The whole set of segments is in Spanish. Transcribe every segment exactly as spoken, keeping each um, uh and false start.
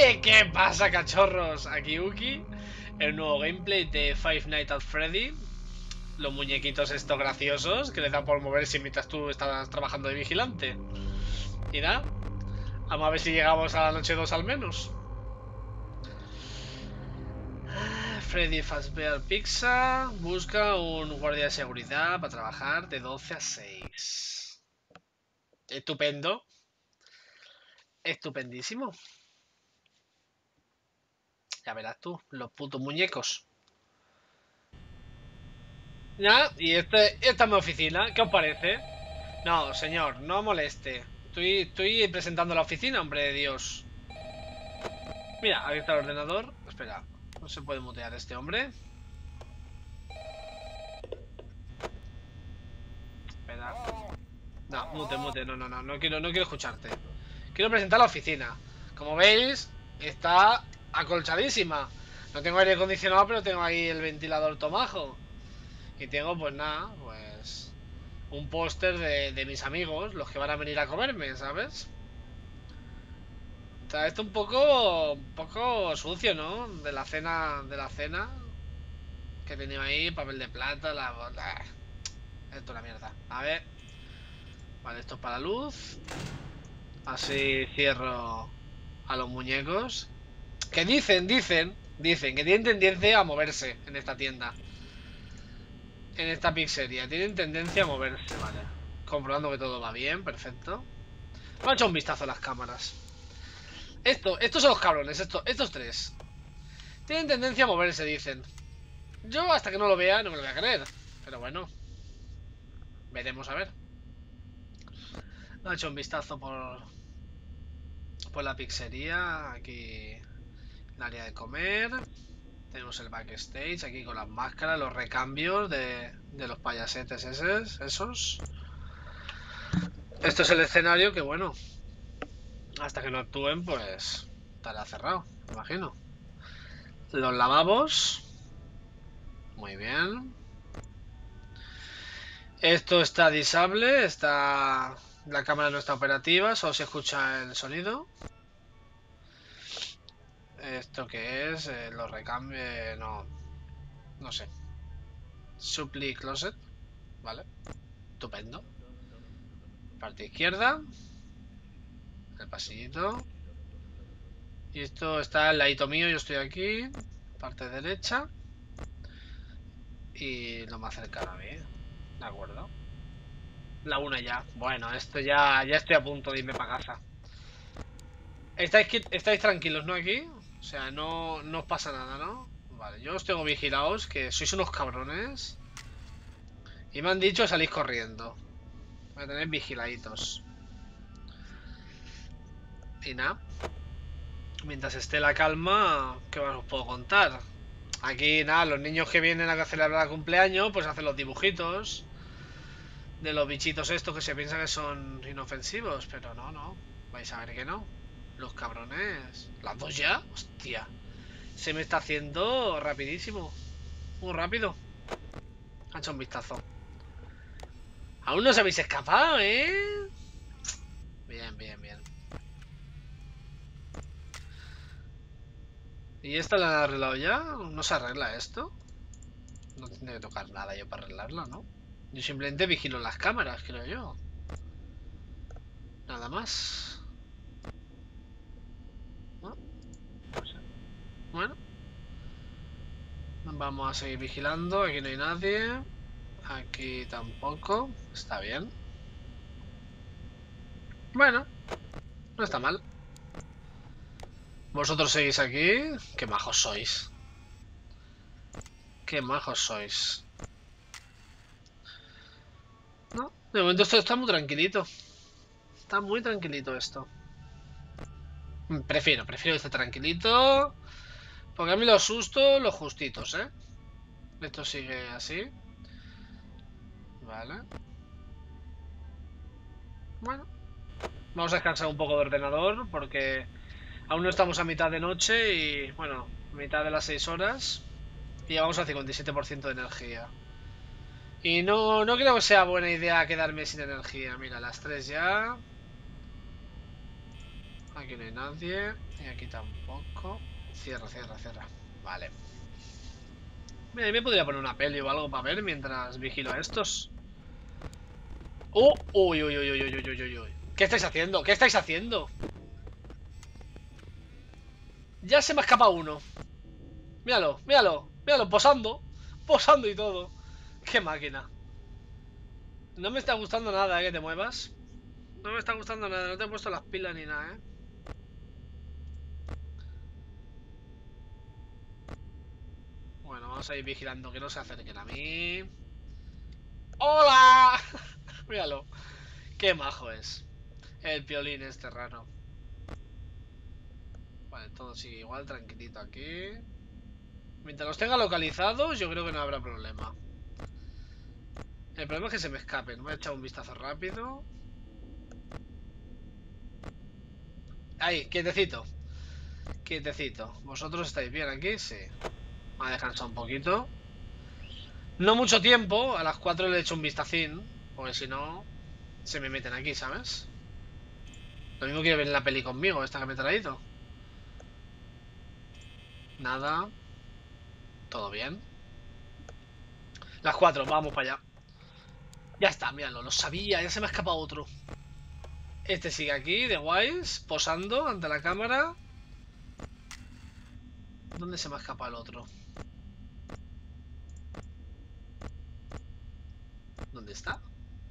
¿Qué pasa, cachorros? Aquí Uki, el nuevo gameplay de Five Nights at Freddy. Los muñequitos estos graciosos que les dan por moverse mientras tú estás trabajando de vigilante. Y nada, vamos a ver si llegamos a la noche dos al menos. Freddy Fazbear Pizza busca un guardia de seguridad para trabajar de doce a seis. Estupendo. Estupendísimo. Ya verás tú, los putos muñecos. Ya, y este, esta es mi oficina. ¿Qué os parece? No, señor, no moleste. Estoy, estoy presentando la oficina, hombre de Dios. Mira, aquí está el ordenador. Espera, no se puede mutear este hombre. Espera. No, mute, mute, no, no, no, no quiero, no quiero escucharte. Quiero presentar la oficina. Como veis, está acolchadísima. No tengo aire acondicionado, pero tengo ahí el ventilador tomajo. Y tengo, pues nada, pues un póster de, de mis amigos, los que van a venir a comerme, ¿sabes? Está esto un poco, un poco sucio, ¿no? De la cena, de la cena que tenía ahí, papel de plata, la, la... Esto es una mierda. A ver. Vale, esto es para la luz. Así cierro a los muñecos. Que dicen, dicen, dicen que tienen tendencia a moverse en esta tienda. En esta pizzería. Tienen tendencia a moverse, vale. Comprobando que todo va bien, perfecto. Vamos a echar un vistazo a las cámaras. Esto, estos son los cabrones, estos, estos tres. Tienen tendencia a moverse, dicen. Yo hasta que no lo vea no me lo voy a creer. Pero bueno. Veremos a ver. Vamos a echar un vistazo por... Por la pizzería. Aquí... El área de comer. Tenemos el backstage aquí con las máscaras, los recambios de, de los payasetes esos, esos. Esto es el escenario que, bueno, hasta que no actúen, pues estará cerrado, me imagino. Los lavabos. Muy bien. Esto está disable, está... La cámara no está operativa, solo se escucha el sonido. ¿Esto qué es? Eh, los recambios... No... No sé. Supply Closet. Vale. Estupendo. Parte izquierda. El pasillito. Y esto está al ladito mío, yo estoy aquí. Parte derecha. Y lo más cercano a mí. De acuerdo. La una ya. Bueno, esto ya, ya estoy a punto de irme para casa. ¿Estáis, estáis tranquilos, ¿no? Aquí. O sea, no, no os pasa nada, ¿no? Vale, yo os tengo vigilados, que sois unos cabrones. Y me han dicho que salís corriendo. Voy a tener vigiladitos. Y nada. Mientras esté la calma, ¿qué más os puedo contar? Aquí, nada, los niños que vienen a celebrar el cumpleaños, pues hacen los dibujitos de los bichitos estos que se piensan que son inofensivos, pero no, no. Vais a ver que no. Los cabrones. ¿Las dos ya? Hostia. Se me está haciendo rapidísimo. Muy rápido. Ha hecho un vistazo. Aún no os habéis escapado, ¿eh? Bien, bien, bien. ¿Y esta la han arreglado ya? ¿No se arregla esto? No tiene que tocar nada yo para arreglarlo, ¿no? Yo simplemente vigilo las cámaras, creo yo. Nada más. ¿No? No sé. Bueno. Vamos a seguir vigilando. Aquí no hay nadie. Aquí tampoco. Está bien. Bueno. No está mal. Vosotros seguís aquí. Qué majos sois. Qué majos sois. No, de momento esto está muy tranquilito. Está muy tranquilito esto. Prefiero, prefiero este tranquilito. Porque a mí los sustos, los justitos, ¿eh? Esto sigue así. Vale. Bueno. Vamos a descansar un poco de ordenador porque aún no estamos a mitad de noche y, bueno, mitad de las seis horas. Y llegamos al cincuenta y siete por ciento de energía. Y no, no creo que sea buena idea quedarme sin energía. Mira, las tres ya. Aquí no hay nadie. Y aquí tampoco. Cierra, cierra, cierra. Vale. Mira, me podría poner una peli o algo para ver mientras vigilo a estos. ¡Oh! ¡Uy, uy, uy, uy, uy, uy, uy, uy! ¿Qué estáis haciendo? ¿Qué estáis haciendo? Ya se me ha escapado uno. Míralo, míralo, míralo, posando. Posando y todo. ¡Qué máquina! No me está gustando nada, ¿eh? Que te muevas. No me está gustando nada, no te he puesto las pilas ni nada, ¿eh? Bueno, vamos a ir vigilando que no se acerquen a mí. ¡Hola! Míralo. Qué majo es. El piolín este raro. Vale, todo sigue igual, tranquilito aquí. Mientras los tenga localizados, yo creo que no habrá problema. El problema es que se me escapen. Voy a echar un vistazo rápido. Ahí, quietecito. Quietecito. ¿Vosotros estáis bien aquí? Sí. Voy a descansar un poquito. No mucho tiempo. A las cuatro le echo un vistacín. Porque si no, se me meten aquí, ¿sabes? Lo mismo quiere ver la peli conmigo, esta que me he traído. Nada. Todo bien. Las cuatro, vamos para allá. Ya está, míralo, lo sabía, ya se me ha escapado otro. Este sigue aquí, de guays, posando ante la cámara. ¿Dónde se me ha escapado el otro? ¿Dónde está?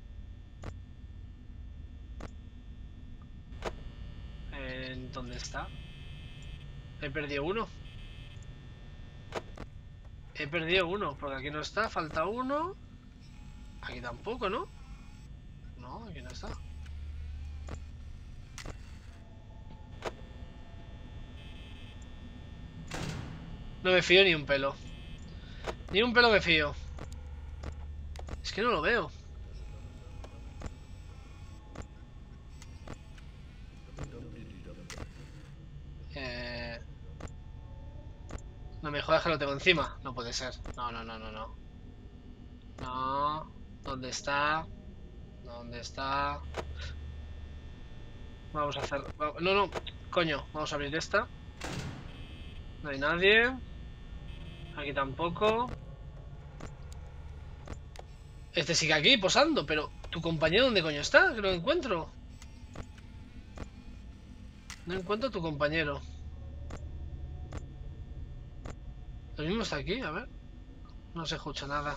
¿En ¿Dónde está? He perdido uno. He perdido uno, porque aquí no está, falta uno. Aquí tampoco, ¿no? No, aquí no está. No me fío ni un pelo. Ni un pelo me fío. Es que no lo veo. Eh... No me jodas que lo tengo encima. No puede ser. No, no, no, no, no. No. ¿Dónde está? ¿Dónde está? Vamos a hacer... No, no. Coño, vamos a abrir esta. No hay nadie. Aquí tampoco. Este sigue aquí posando, pero ¿tu compañero dónde coño está? Que no lo encuentro. No encuentro a tu compañero. Lo mismo está aquí, a ver. No se escucha nada.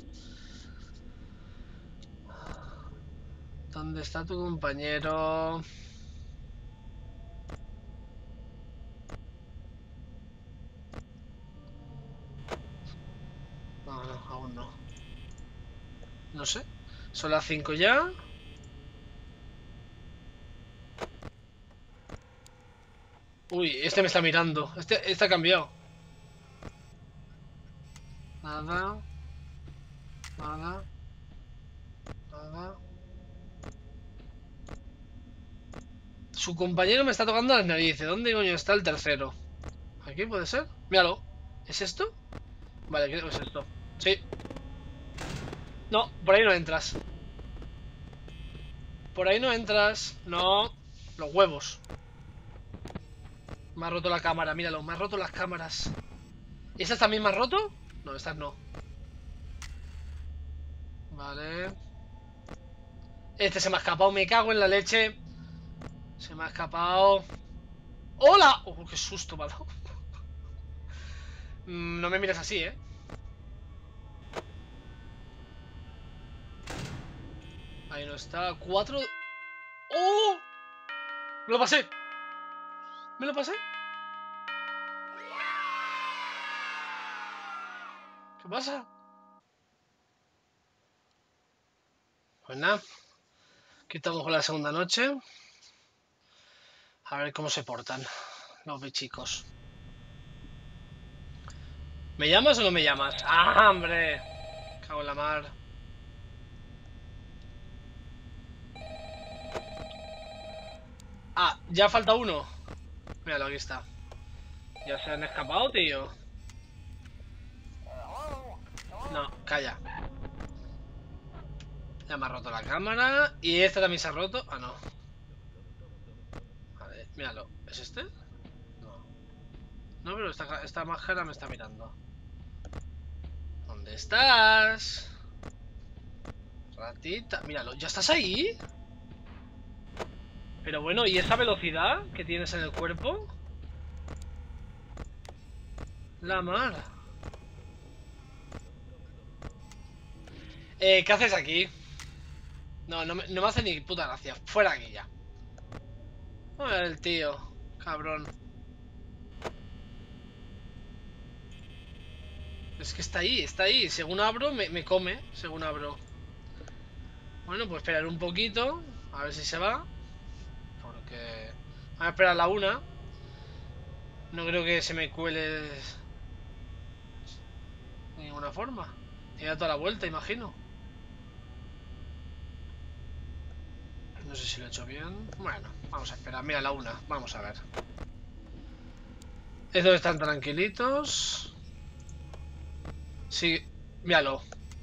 ¿Dónde está tu compañero? No, no, aún no. No sé. Son las cinco ya. Uy, este me está mirando. Este, este ha cambiado. Nada. Nada. Nada. Su compañero me está tocando las narices. ¿Dónde coño está el tercero? ¿Aquí puede ser? Míralo. ¿Es esto? Vale, creo que es esto. Sí. No, por ahí no entras. Por ahí no entras. No. Los huevos. Me ha roto la cámara, míralo. Me ha roto las cámaras. ¿Y estas también me ha roto? No, estas no. Vale. Este se me ha escapado. Me cago en la leche. Se me ha escapado. ¡Hola! ¡Oh, qué susto me ha dado! No me mires así, ¿eh? Ahí no está. Cuatro... ¡Oh! ¡Me lo pasé! ¿Me lo pasé? ¿Qué pasa? Pues nada. Aquí estamos con la segunda noche. A ver cómo se portan los bichicos. ¿Me llamas o no me llamas? ¡Ah, hombre! Cago en la mar. Ah, ya falta uno. Míralo, aquí está. Ya se han escapado, tío. No, calla. Ya me ha roto la cámara. Y esta también se ha roto. Ah, no. Vale, Míralo. ¿Es este? No. No, pero esta, esta máscara me está mirando. ¿Dónde estás? Ratita. Míralo. ¿Ya estás ahí? Pero bueno, ¿y esa velocidad que tienes en el cuerpo? La mar. Eh, ¿qué haces aquí? No, no me, no me hace ni puta gracia. Fuera aquí ya. A ver el tío. Cabrón. Es que está ahí, está ahí. Según abro, me, me come. Según abro. Bueno, pues esperar un poquito. A ver si se va. Porque... Vamos a esperar a la una. No creo que se me cuele... De ninguna forma. Tiene toda la vuelta, imagino. No sé si lo he hecho bien. Bueno, vamos a esperar. Mira, la una. Vamos a ver. Estos están tranquilitos. Sí, míralo.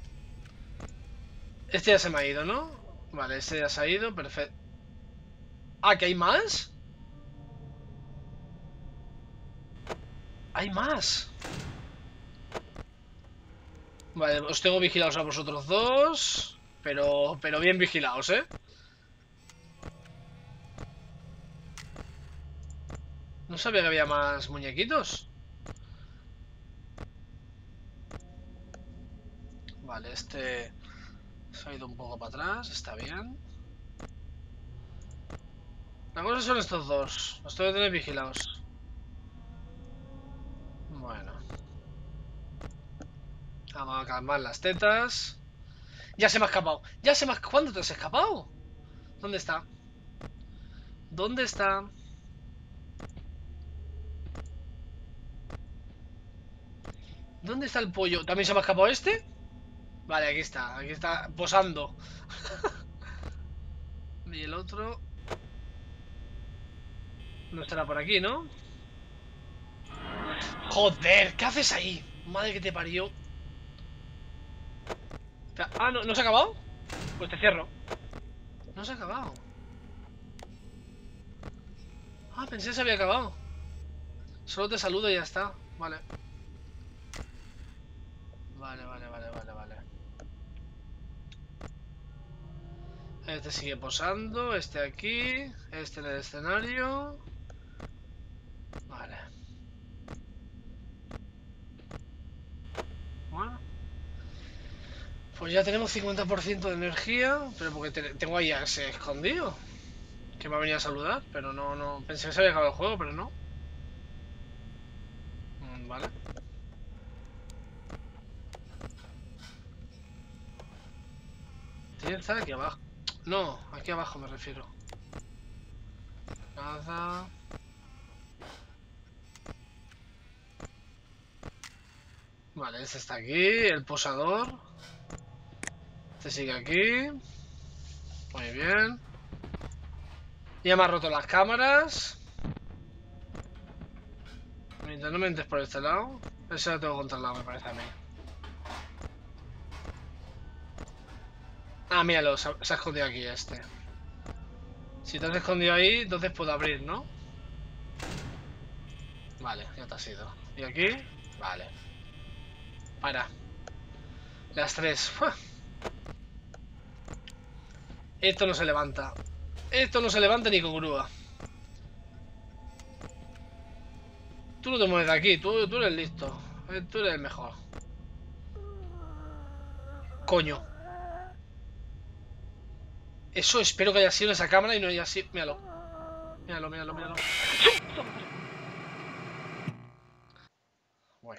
Este ya se me ha ido, ¿no? Vale, este ya se ha ido, perfecto. Ah, ¿que hay más? ¡Hay más! Vale, os tengo vigilados a vosotros dos. Pero, pero bien vigilados, ¿eh? No sabía que había más muñequitos. Vale, este se ha ido un poco para atrás, está bien. La cosa son estos dos. Los tengo que tener vigilados. Bueno. Vamos a calmar las tetas. Ya se me ha escapado. Ya se me ha... ¿Cuándo te has escapado? ¿Dónde está? ¿Dónde está? ¿Dónde está el pollo? ¿También se me ha escapado este? Vale, aquí está. Aquí está posando. Y el otro... No estará por aquí, ¿no? Joder, ¿qué haces ahí? Madre que te parió. Ah, ¿no, ¿no se ha acabado? Pues te cierro. No se ha acabado. Ah, pensé que se había acabado. Solo te saludo y ya está. Vale. Vale, vale, vale, vale, vale. Este sigue posando. Este aquí. Este en el escenario. Vale. Bueno. Pues ya tenemos cincuenta por ciento de energía. Pero porque te, tengo ahí a ese escondido. Que me ha venido a saludar. Pero no, no. Pensé que se había acabado el juego, pero no. Mm, vale. Tiene que estar aquí abajo. No, aquí abajo me refiero. Nada. Vale, este está aquí, el posador. Este sigue aquí. Muy bien. Ya me ha roto las cámaras. Mientras no me entres por este lado. Ese lo tengo controlado, me parece a mí. Ah, míralo, se ha, se ha escondido aquí este. Si te has escondido ahí, entonces puedo abrir, ¿no? Vale, ya te has ido. ¿Y aquí? Vale. Para. Las tres. ¡Fua! Esto no se levanta. Esto no se levanta ni con grúa. Tú no te mueves de aquí, tú, tú eres listo. Tú eres el mejor. Coño. Eso espero que haya sido en esa cámara y no haya sido... Míralo. Míralo, míralo, míralo. Bueno.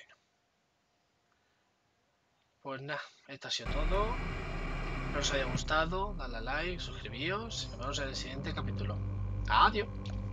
Pues nada, esto ha sido todo. Espero os haya gustado, dadle a like, suscribíos y nos vemos en el siguiente capítulo. Adiós.